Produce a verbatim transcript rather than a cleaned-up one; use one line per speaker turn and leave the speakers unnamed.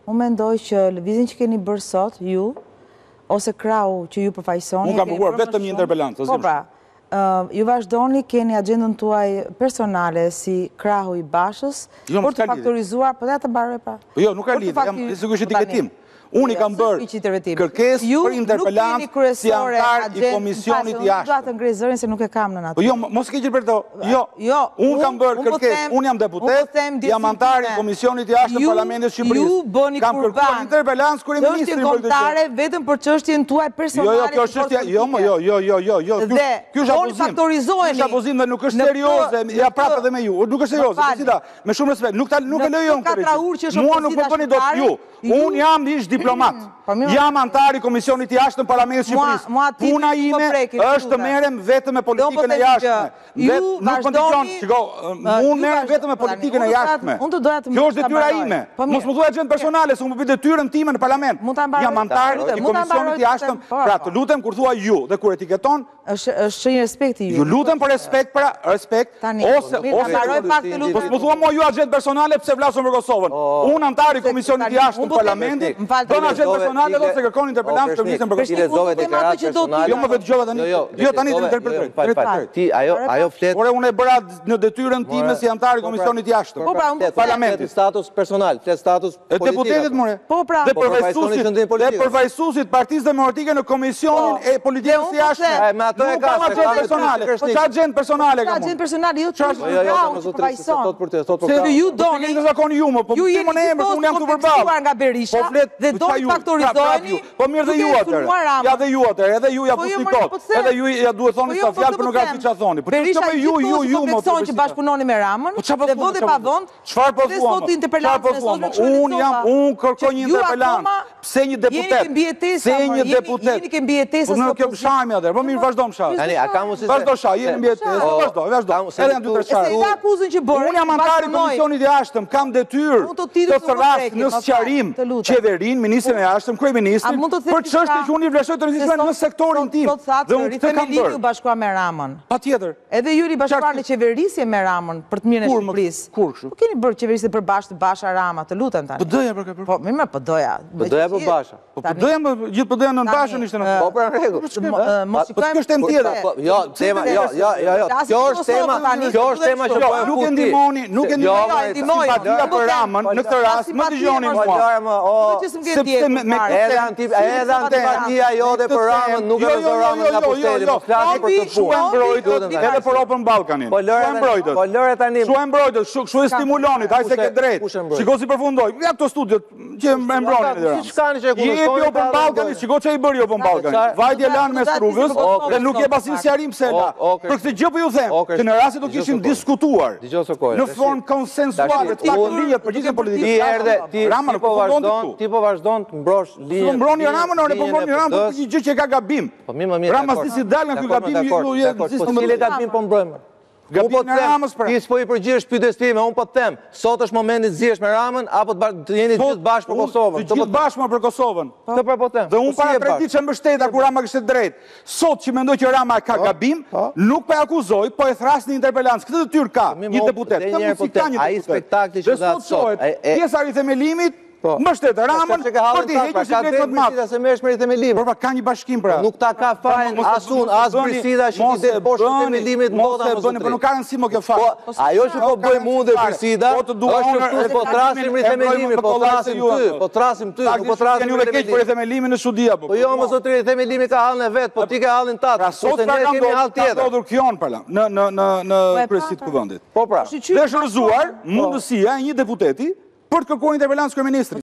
Unë mendoj që lëvizjen që keni bërë sot, ju, ose krahu që ju përfaqësoni...
Unë kam përgjuar vetëm një interpelant.
Po pra, ju vazhdoni, keni agendën tuaj personale si krahu i Bashës, për të faktorizuar... Po dhe të mbaroj pra.
Jo, nuk ka lidhje, jam sigurisht i tiketim. Unë i kam bërë kërkes për interpelant si antar i komisionit i
jashtë. Ju nuk të ngrej zërin se nuk e kam në natë.
Po jo, mos ke gjithë për to. Jo, unë kam bërë kërkes, unë jam deputet, jam antar i komisionit i jashtë në Parlamentin Shqipërisë.
Ju bëni kurban.
Kam kërkuar interpelans kur e ministrin për këtë gjë.
Kontare vetëm për çështjen tuaj personale.
Jo, jo, kjo është çështja, jo, jo, jo, jo, jo, jo. Ky është abuzim. Ky është abuzim dhe nuk është serioze, ja prapë edhe me ju. Nuk është serioze, Presida, me shumë respekt. Nuk nuk e lejon këtë. Mua nuk më bëni dot ju. Unë jam ish diplomat. Jam antar i komisionit i jashtë në Parlamentin Shqipërisë. Puna ime është të merrem vetëm me politikën e jashtme. Nuk më dëgjon, shiko, unë merrem vetëm me politikën e jashtme. Kjo është detyra ime. Mos më thuaj gjë personale, se unë bëj detyrën time në Parlament. Jam antar i komisionit i jashtëm. Pra, të lutem kur thua ju dhe kur etiketon,
është shenjë respekti ju.
Ju lutem për respekt, pra, respekt ose ose mos më thua mua ju agent personale pse vlasun për Kosovën. Unë antar i komisionit i jashtë në Parlamentin, don agent personale ose kërkon interpelancë për vizën për
Kosovën. Ti lexove deklaratë personale.
Jo më vetë dëgjova tani. Jo tani të interpretoj.
Ti ajo ajo flet.
Por unë e bëra në detyrën time si antar i komisionit i jashtë.
Po pra, unë
Parlamentit status personal, flet status politik.
Deputetit more.
Po pra,
dhe përfaqësuesit dhe përfaqësuesit Partisë Demokratike në Komisionin e Politikës së Jashtme.
Me ato e ka
personale. Po çfarë agent personale kam?
Agent personale, jo çfarë?
Jo, jo, jo, zotërisht thot për të, thot për.
Se ju doni
të zakoni ju, po
ju
jeni më emër, unë jam këtu përballë.
Nga Berisha dhe doni faktorizoheni.
Po mirë dhe ju atëre. Ja dhe ju atëre, edhe ju ja fusi kot. Edhe ju ja duhet thoni sa fjalë për nuk ka çfarë thoni. Po çfarë ju ju ju më
thonë që bashkëpunoni me Ramën dhe vode pa vend.
Çfarë po thua? Çfarë po thua? Unë jam, unë kërkoj një interpelant. Pse një deputet? Pse një deputet?
Jeni ke mbijetesë.
Po nuk jam shajmë atë. Po mirë vazhdo më shaj.
Tani a ka mundësi?
Vazhdo shaj, jeni mbijetesë. Vazhdo, vazhdo. Edhe janë dy tre shaj.
Se ka akuzën që bën.
Unë jam antar i komisionit i jashtëm, kam detyrë të thras në sqarim qeverinë, ministrin e jashtëm, kryeministrin, për çështje që unë i vlerësoj të rrezikojnë në sektorin tim.
Dhe unë këtë kam bërë. Ju bashkuar me Ramën.
Patjetër.
Edhe ju i bashkuar në qeverisje me Ramën për të mirën e Shqipërisë.
Kur kështu?
Po keni bërë qeverisje për bashkë Basha Rama, të lutem tani.
Po doja për këtë.
Po më po doja.
Po doja për Basha.
Po po doja më gjithë po doja në Bashën ishte në.
Po për rregull.
Mos i
Kjo është temë tjetër.
Jo, tema, jo, jo, jo, jo. Kjo është tema, kjo është tema që po
nuk e ndihmoni, nuk e ndihmoni simpatia për Ramën në këtë rast, më dëgjoni mua.
Sepse
me edhe antip edhe antipatia jote për Ramën nuk e vëzon Ramën nga pushteti, mos flasni për këtë
punë. Mbrojtët edhe për Open Ballkanin.
Po lëre mbrojtët. Po lëre tani.
Shu mbrojtët, shu e stimulonit, haj se ke drejt. Shiko si përfundoj. Ja këto studiot që e mbronin edhe.
Si çka që e kundërshton?
Jepi Open Ballkanin, shiko çai bëri Open Ballkanin. Vajtje lan mes rrugës dhe nuk e pasin sqarim pse la. Për këtë gjë po ju them, që në rast se do kishim diskutuar në formë konsensuale të ligjit për gjithë politikën.
Ti erdhe, ti po vazhdon, ti po vazhdon të mbrosh linjën.
Po mbroni Ramën, ore po mbroni Ramën, po një gjë që ka gabim.
Po më mirë.
Rama si dal nga ky gabim, ju je
si cili gabim po mbrojmë.
Gabim në Ramës pra.
Ti s'po i përgjigjesh pyetjes time, un po të them, sot është momenti të zihesh me Ramën apo të jeni të gjithë bashkë për Kosovën.
Të gjithë bashkë për Kosovën.
Këtë pra po them.
Dhe un para tre ditë që mbështeta kur Rama kishte drejt. Sot që mendoj që Rama ka gabim, nuk po e akuzoj, po e thras në interpelancë. Këtë detyrë ka një deputet.
Ai spektakli që dha sot.
Pjesa e themelimit mbështet Ramën për t'i hequr sikletë më të madh.
Se merresh me themelimin.
Por pa ka një bashkim pra.
Nuk ta ka fajin as unë as Brisida që ti det poshtë themelimit mota mos
bëni, po nuk ka rëndësi më kjo fal.
Ajo që po bëjmë unë dhe Brisida, është këtu po trasim me themelimin, po trasim ty, po trasim ty, po trasim
juve keq për themelimin në Shudi apo.
Po jo më zotëri, themelimi ka hallin e vet, po ti ke hallin tat.
Ose ne kemi hall tjetër. Ka ndodhur kjon pra në në në në kryesit të kuvendit.
Po pra.
Dhe është rrëzuar mundësia e një deputeti për të kërkuar interpelancë kryeministrit.